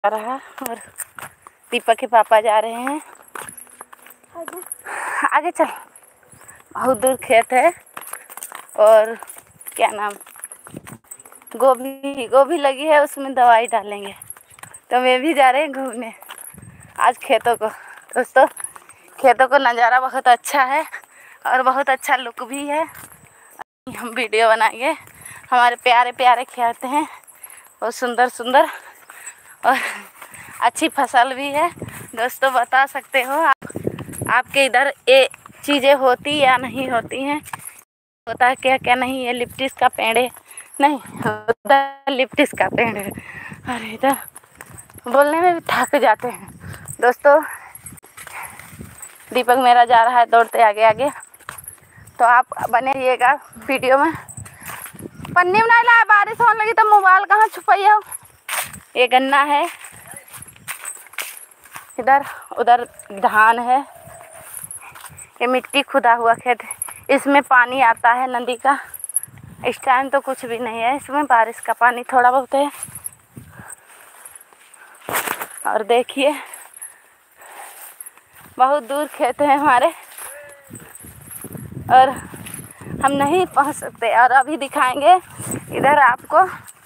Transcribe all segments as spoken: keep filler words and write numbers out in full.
रहा और दीपक के पापा जा रहे हैं आगे। चल, बहुत दूर खेत है और क्या नाम गोभी गोभी लगी है, उसमें दवाई डालेंगे। तो मैं भी जा रहे हैं घूमने आज खेतों को। दोस्तों, खेतों का नज़ारा बहुत अच्छा है और बहुत अच्छा लुक भी है। हम वीडियो बनाएंगे। हमारे प्यारे प्यारे खेत हैं और सुंदर सुंदर और अच्छी फसल भी है। दोस्तों, बता सकते हो आप, आपके इधर ये चीज़ें होती या नहीं होती हैं? होता है क्या क्या नहीं? ये लिप्टिस का पेड़ है, नहीं होता लिप्टिस का पेड़ है। और इधर बोलने में भी थक जाते हैं। दोस्तों, दीपक मेरा जा रहा है दौड़ते आगे आगे, तो आप बने रहिएगा वीडियो में। पन्नी में नहीं लाया, बारिश होने लगी तो मोबाइल कहाँ छुपाई हो। ये गन्ना है, इधर उधर धान है। ये मिट्टी खुदा हुआ खेत है, इसमें पानी आता है नदी का। इस टाइम तो कुछ भी नहीं है इसमें, बारिश का पानी थोड़ा बहुत है। और देखिए, बहुत दूर खेत है हमारे और हम नहीं पहुंच सकते। और अभी दिखाएंगे इधर आपको,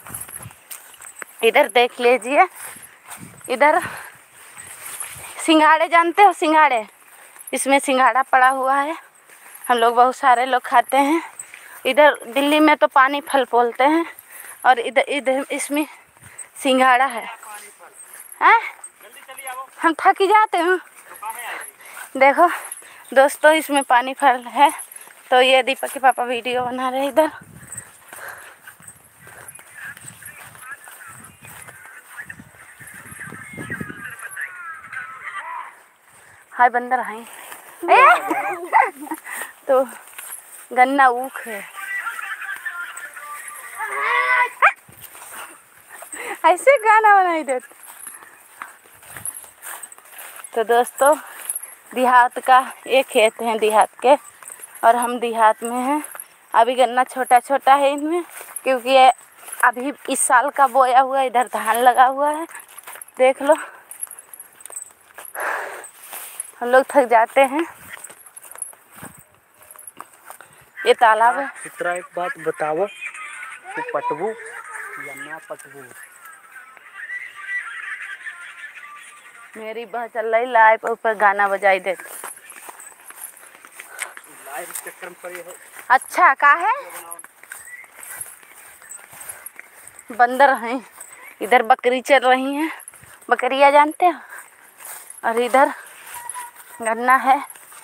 इधर देख लीजिए। इधर सिंघाड़े, जानते हो सिंघाड़े? इसमें सिंघाड़ा पड़ा हुआ है, हम लोग बहुत सारे लोग खाते हैं। इधर दिल्ली में तो पानी फल बोलते हैं और इधर इधर इसमें सिंघाड़ा है। हैं? हम थक ही जाते हैं। देखो दोस्तों, इसमें पानी फल है। तो ये दीपक के पापा वीडियो बना रहे हैं इधर। हाय बंदर हाय। तो गन्ना ऊख है, ऐसे गाना बनाई देते। तो दोस्तों, देहात का ये खेत हैं देहात के, और हम देहात में हैं। अभी गन्ना छोटा छोटा है इनमें, क्योंकि ये अभी इस साल का बोया हुआ। इधर धान लगा हुआ है, देख लो। हम लोग थक जाते हैं। ये तालाब है। इतना एक बात बताओ, तू पटबू या ना पटबू? मेरी बह चल रही लाइव ऊपर गाना बजाई दे। लाइव चक्कर में पड़ी है। अच्छा का है, बंदर हैं इधर, बकरी चल रही हैं, बकरियां जानते हो। और इधर गन्ना है।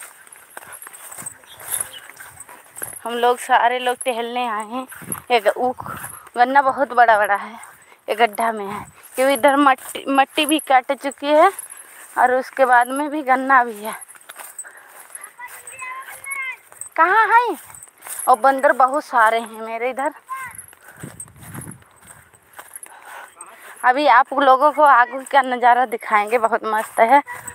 हम लोग सारे लोग टहलने आए हैं। एक ऊख गन्ना बहुत बड़ा बड़ा है, ये गड्ढा में है, क्योंकि इधर मट्टी मट्टी भी काट चुकी है और उसके बाद में भी गन्ना भी है। कहाँ है? और बंदर बहुत सारे हैं मेरे इधर। अभी आप लोगों को आगे का नज़ारा दिखाएंगे, बहुत मस्त है।